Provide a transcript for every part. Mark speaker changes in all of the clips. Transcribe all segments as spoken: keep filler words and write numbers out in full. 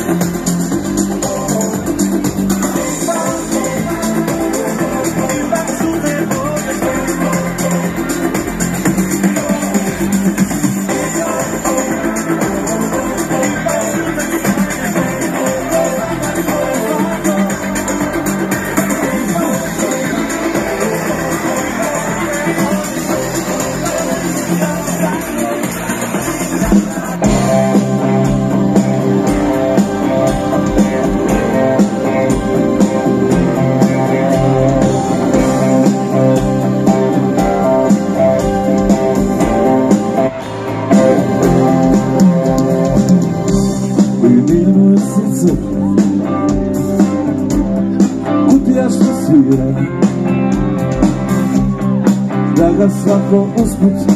Speaker 1: Da ga svako usput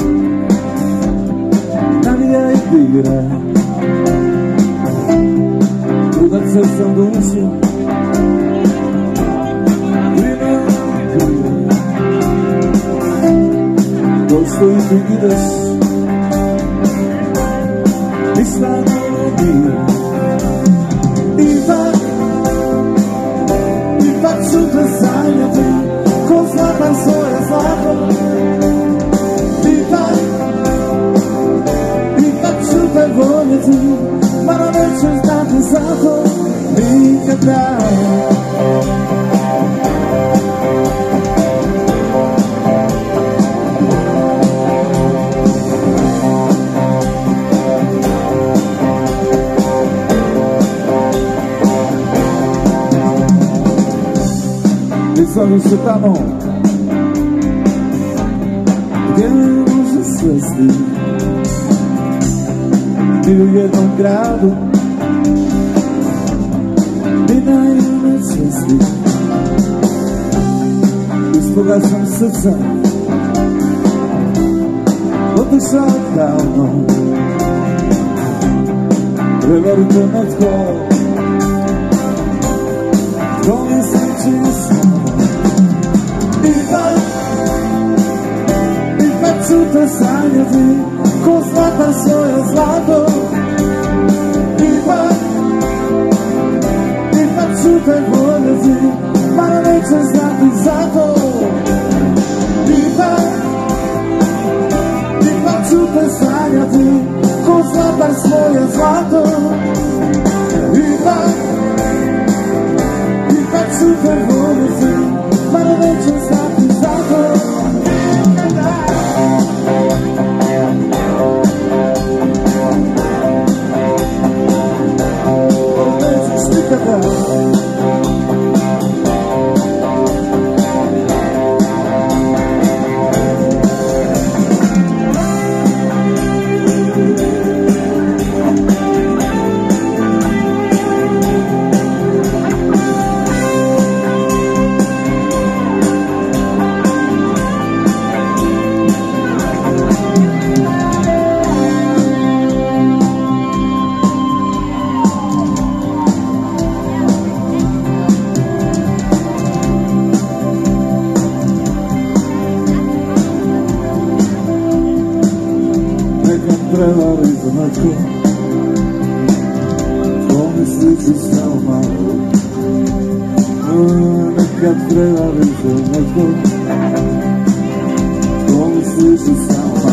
Speaker 1: navija i bira, udat se sam dušu brine i krije. To što i ti ideš mi stano nije. Ipak, ipak ću te sanjati ko zlatan svoje zlato. Ipak, ipak ću te voljeti, mada nećeš znati zato nikada. Pisali se tamo gdje ne može svesti, ni u jednom gradu, ni na jednoj cesti. Iz toga sam srca otišao davno. Prevarite netko ko mislići samo. Ipak, ipak ću te sanjati ko zlatan svoje zlato. Ipak, ipak ću te voljeti, mada nećeš znati zato. Ipak, ipak ću te sanjati ko zlatan svoje zlato. Ipak, ipak ću te voljeti, mada nećeš znati zato. Nećeš nikada. Prevari za netko ko mislići samo malo. Nekad prevari za netko ko mislići samo malo.